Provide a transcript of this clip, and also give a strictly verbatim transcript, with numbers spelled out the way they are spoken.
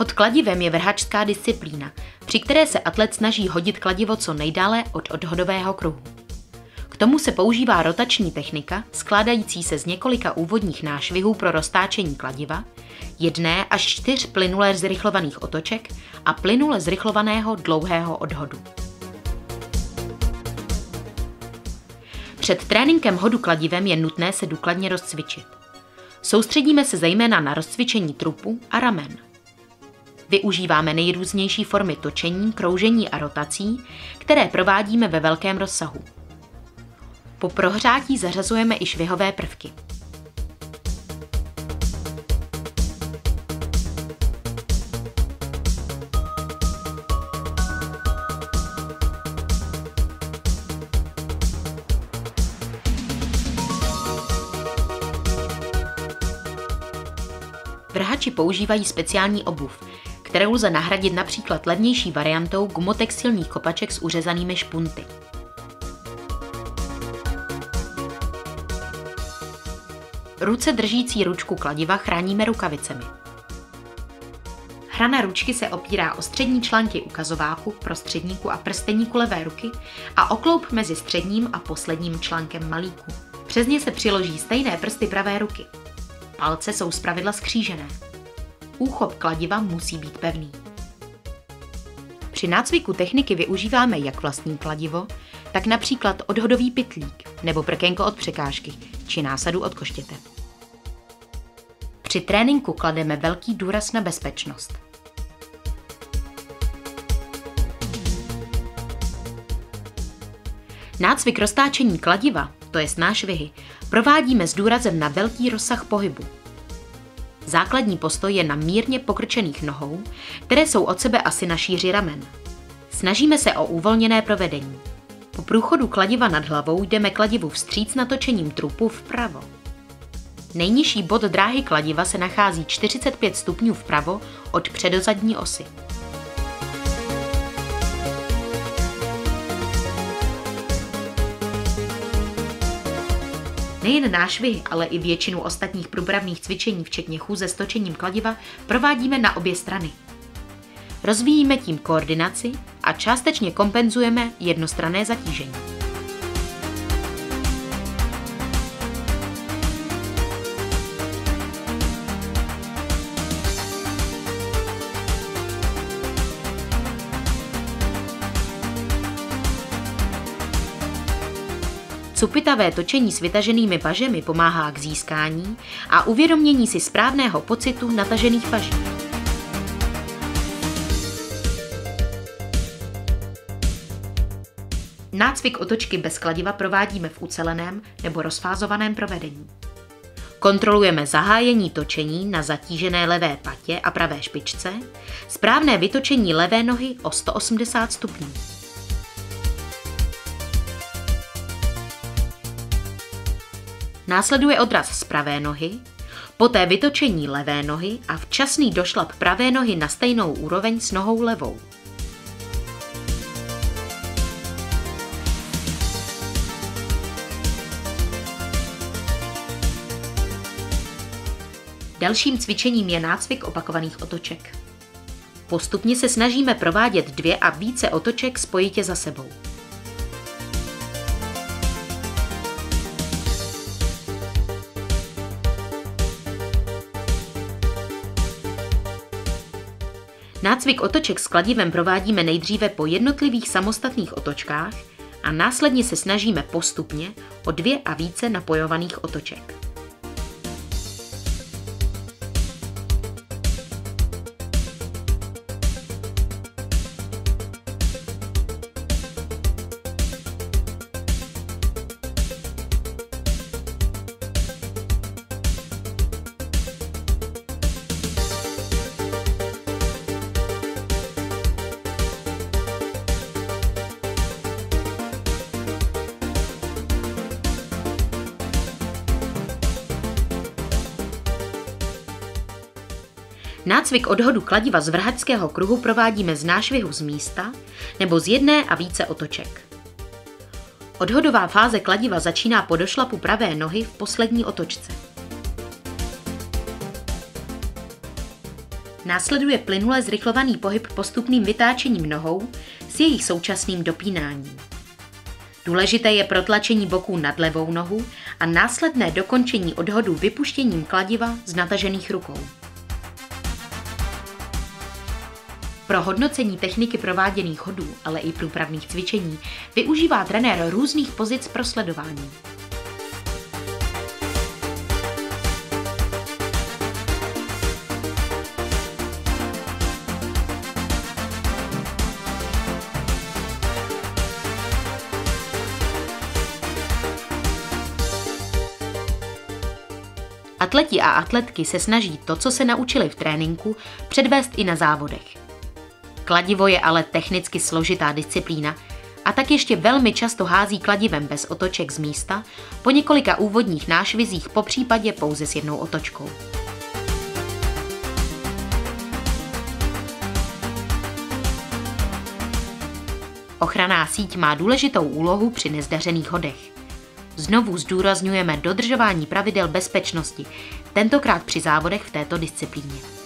Hod kladivem je vrhačská disciplína, při které se atlet snaží hodit kladivo co nejdále od odhodového kruhu. K tomu se používá rotační technika, skládající se z několika úvodních nášvihů pro roztáčení kladiva, jedné až čtyř plynule zrychlovaných otoček a plynule zrychlovaného dlouhého odhodu. Před tréninkem hodu kladivem je nutné se důkladně rozcvičit. Soustředíme se zejména na rozcvičení trupu a ramen. Využíváme nejrůznější formy točení, kroužení a rotací, které provádíme ve velkém rozsahu. Po prohřátí zařazujeme i švihové prvky. Vrhači používají speciální obuv, kterou lze nahradit například levnější variantou gumotextilních kopaček s uřezanými špunty. Ruce držící ručku kladiva chráníme rukavicemi. Hrana ručky se opírá o střední články ukazováku, prostředníku a prsteníku levé ruky a o kloup mezi středním a posledním článkem malíku. Přes ně se přiloží stejné prsty pravé ruky. Palce jsou zpravidla skřížené. Úchop kladiva musí být pevný. Při nácviku techniky využíváme jak vlastní kladivo, tak například odhodový pytlík nebo prkénko od překážky či násadu od koštěte. Při tréninku klademe velký důraz na bezpečnost. Nácvik roztáčení kladiva, to jest nášvihy, provádíme s důrazem na velký rozsah pohybu. Základní postoj je na mírně pokrčených nohou, které jsou od sebe asi na šíři ramen. Snažíme se o uvolněné provedení. Po průchodu kladiva nad hlavou jdeme kladivu vstříc natočením trupu vpravo. Nejnižší bod dráhy kladiva se nachází čtyřicet pět stupňů vpravo od předozadní osy. Nejen nášvihy, ale i většinu ostatních průpravných cvičení, včetně chůze s točením kladiva, provádíme na obě strany. Rozvíjíme tím koordinaci a částečně kompenzujeme jednostranné zatížení. Cupitavé točení s vytaženými pažemi pomáhá k získání a uvědomění si správného pocitu natažených paží. Nácvik otočky bez kladiva provádíme v uceleném nebo rozfázovaném provedení. Kontrolujeme zahájení točení na zatížené levé patě a pravé špičce, správné vytočení levé nohy o sto osmdesát stupňů. Následuje odraz z pravé nohy, poté vytočení levé nohy a včasný došlap pravé nohy na stejnou úroveň s nohou levou. Dalším cvičením je nácvik opakovaných otoček. Postupně se snažíme provádět dvě a více otoček spojitě za sebou. Nácvik otoček s kladivem provádíme nejdříve po jednotlivých samostatných otočkách a následně se snažíme postupně o dvě a více napojovaných otoček. Nácvik odhodu kladiva z vrhačského kruhu provádíme z nášvihu z místa nebo z jedné a více otoček. Odhodová fáze kladiva začíná po došlapu pravé nohy v poslední otočce. Následuje plynule zrychlovaný pohyb postupným vytáčením nohou s jejich současným dopínáním. Důležité je protlačení boků nad levou nohu a následné dokončení odhodu vypuštěním kladiva z natažených rukou. Pro hodnocení techniky prováděných hodů, ale i průpravných cvičení využívá trenér různých pozic pro sledování. Atleti a atletky se snaží to, co se naučili v tréninku, předvést i na závodech. Kladivo je ale technicky složitá disciplína a tak ještě velmi často hází kladivem bez otoček z místa, po několika úvodních nášvizích, popřípadě pouze s jednou otočkou. Ochranná síť má důležitou úlohu při nezdařených hodech. Znovu zdůrazňujeme dodržování pravidel bezpečnosti, tentokrát při závodech v této disciplíně.